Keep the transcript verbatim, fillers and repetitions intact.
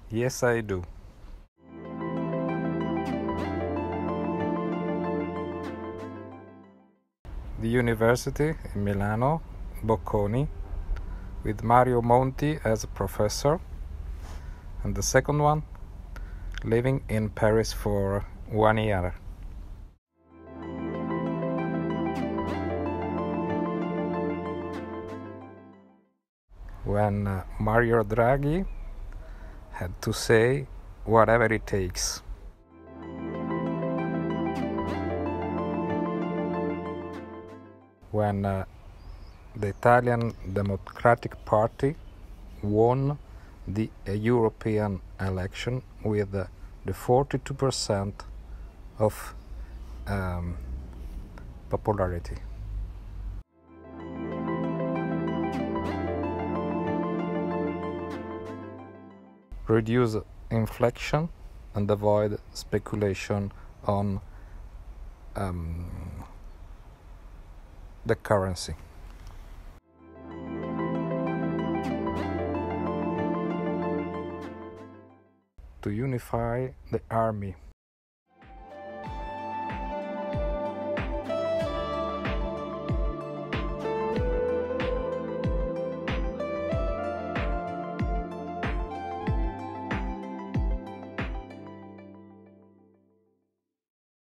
Yes, I do. The University in Milano, Bocconi, with Mario Monti as a professor, and the second one, living in Paris for one year. When uh, Mario Draghi had to say whatever it takes. When uh, the Italian Democratic Party won the uh, European election with uh, the forty-two percent of um, popularity. Reduce inflation and avoid speculation on um, the currency. To unify the army.